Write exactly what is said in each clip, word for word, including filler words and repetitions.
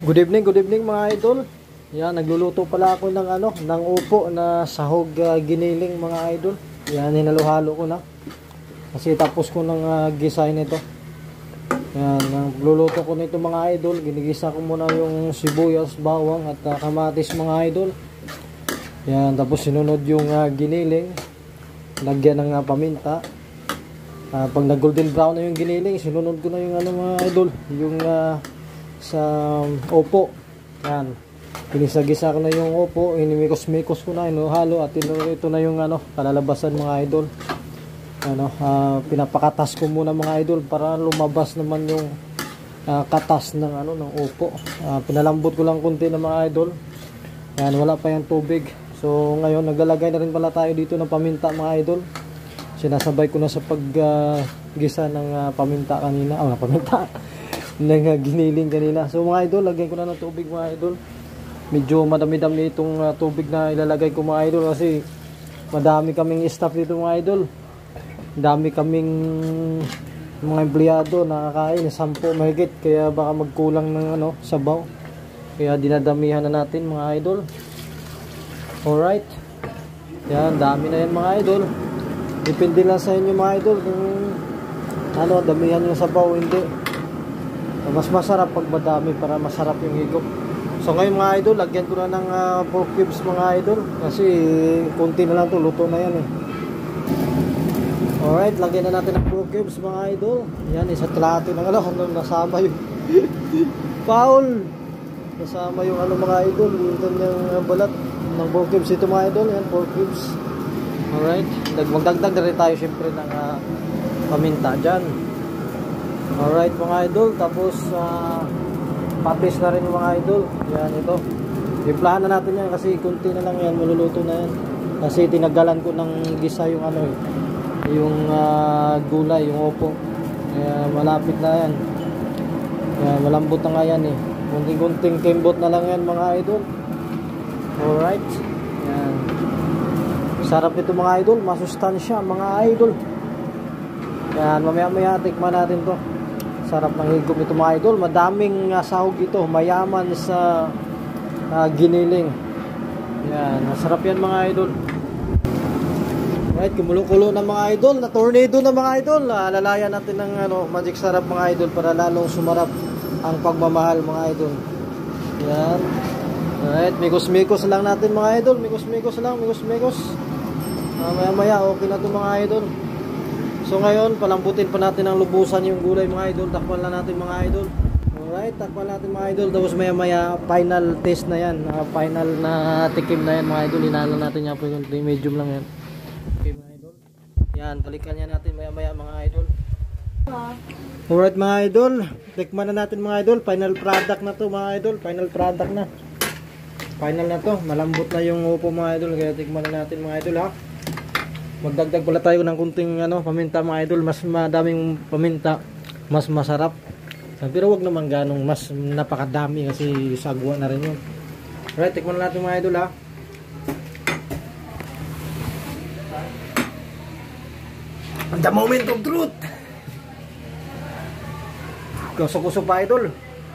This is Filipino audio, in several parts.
Good evening, good evening mga idol. Yan, nagluluto pala ako ng ano, ng upo na sahog uh, giniling mga idol. Yan, hinalo-halo ko na. Kasi tapos ko ng uh, gisahin ito. Yan, nagluluto ko nito mga idol. Ginigisa ko muna yung sibuyas, bawang at uh, kamatis mga idol. Yan, tapos sinunod yung uh, giniling. Lagyan ng uh, paminta. Uh, pag nag golden brown na yung giniling, sinunod ko na yung ano mga idol, yung uh, sa opo. Yan, pinisagisa ko na yung opo, inimikos-mikos ko na, inuhalo at ito, ito na yung ano, kalalabasan mga idol. Ano, uh, pinapakatas ko muna mga idol para lumabas naman yung uh, katas ng ano ng opo. Uh, pinalambot ko lang konti ng mga idol. Yan, wala pa yung tubig. So ngayon naglalagay na rin pala tayo dito ng paminta mga idol. Sinasabay ko na sa paggisa uh, ng uh, paminta kanina. Oh, na paminta. ng uh, giniling kanina. So mga idol, lagyan ko na ng tubig mga idol. Medyo madami-dami itong uh, tubig na ilalagay ko mga idol kasi madami kaming staff dito mga idol. Dami kaming mga empleyado na kakain, sampo mahigit, kaya baka magkulang ng ano, sabaw. Kaya dinadamihan na natin mga idol. Alright. Yan, dami na yan mga idol. Depende lang sa inyo mga idol kung ano, damihan yung sabaw hindi. Mas masarap pag madami para masarap yung higop. So ngayon mga idol, lagyan ko na ng uh, pork cubes mga idol. Kasi konti na lang to, luto na yan eh. Alright, lagyan na natin ng pork cubes mga idol. Yan, isa plato ng ano, hanggang nasama yung foul. Nasama yung ano mga idol, yung kanyang uh, balat ng pork cubes. Ito mga idol, yan, pork cubes. Alright, magdagdag na rin tayo syempre ng uh, paminta dyan. Alright mga idol, tapos uh, patis na rin mga idol. Yan, ito iplahan na natin yan kasi kunti na lang yan, maluluto na yan. Kasi tinagalan ko ng gisa yung ano eh, yung uh, gulay, yung opo. Kaya malapit na yan. Kaya malambot na nga yan eh. Kunting-kunting kimbot na lang yan mga idol. Alright. Yan, sarap ito mga idol, masustansya mga idol. Yan, mamaya-maya tikman natin to. Sarap ng higop ito mga idol. Madaming uh, sahog ito, mayaman sa uh, giniling. Yan, masarap yan mga idol. Right, kumulo-kulo na mga idol, na tornado na mga idol. Uh, lalayan natin ng ano, magic sarap mga idol para lalong sumarap ang pagmamahal mga idol. Yan. Right, mikos-mikos lang natin mga idol. Mikos-mikos lang, mikos-mikos. Uh, maya-maya okay na ito mga idol. So ngayon, palambutin pa natin ang lubusan yung gulay mga idol. Takpan lang natin mga idol. Alright, takpan natin mga idol. Tapos maya maya, final taste na yan. Uh, final na tikim na yan mga idol. Inalan natin yan po yung medium lang yan. Okay mga idol. Yan, balikan yan natin maya maya mga idol. Alright mga idol, tikman na natin mga idol. Final product na to mga idol. Final product na. Final na to. Malambot na yung upo mga idol. Kaya tikman na natin mga idol ha. Magdagdag pala tayo ng kunting ano, paminta mga idol. Mas madaming paminta, mas masarap. Pero wag naman ganong mas napakadami kasi sagwa na rin yun. Alright, tikman natin mga idol ha. The moment of truth. Kusok-kusok pa idol.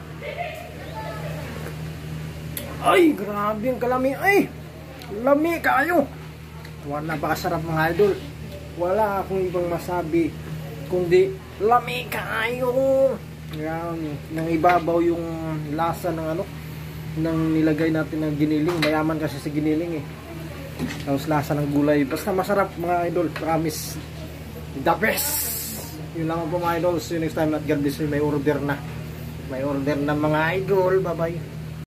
Ay, grabe ang kalami. Ay, lami kayo. Wala, napakasarap mga idol. Wala akong ibang masabi kundi lami kayo. Yan, nang ibabaw yung lasa ng ano, nang nilagay natin ng giniling. Mayaman kasi sa giniling eh. Tapos lasa ng gulay. Basta masarap mga idol. Promise. The best. Yun lang po mga idol. See you next time at God bless you. May order na. May order na mga idol. Bye bye.